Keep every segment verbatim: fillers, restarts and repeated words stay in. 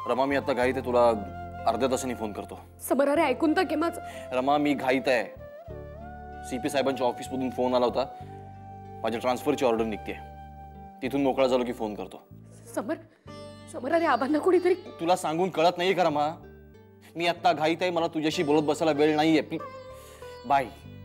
रमा मी आता घाईत आहे, तुला अर्ध्या तासांनी फोन करतो. समर अरे ऐकून तर घे माझं. रमा मी घाईत आहे. सीपी साहेबांच्या ऑफिसमधून फोन आला होता, माझ्या ट्रान्सफरची ऑर्डर निघते. तिथून मोकळा झालो की फोन करतो. समर समर अरे आबांना कोणीतरी. तुला सांगून कळत नाहीये का रमा? मी आता घाईत आहे, मला तुझ्याशी बोलत बसायला वेळ नाहीये. बाय.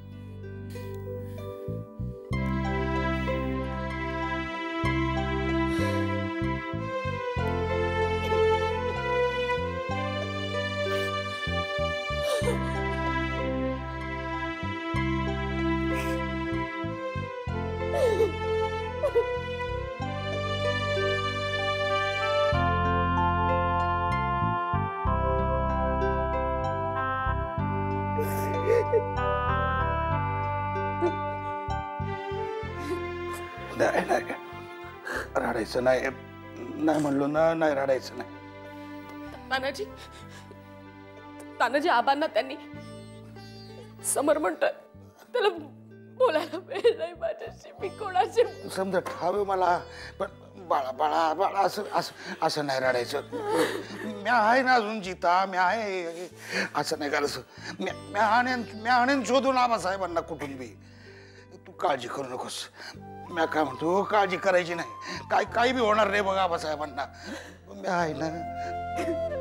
रडायचं नाही, नाही म्हणलो ना, नाही रडायचं नाही. तानाजी तानाजी आबांना त्यांनी समर म्हणतोय, त्याला बोलायला वेळ नाही माझ्याशी. मी कोणाशी समजा ठावे मला, पण बाळा बाळा बाळा असं असं असं नाही रडायचं. मी आहे ना अजून जिता, मी आहे, असं नाही करायचं. मी मी आणेन मी आणेन शोधून आबासाहेबांना कुठून बी. तू काळजी करू नकोस. मी काय म्हणतो, काळजी करायची नाही. काय काही बी होणार नाही बघा आबासाहेबांना. मी आहे ना.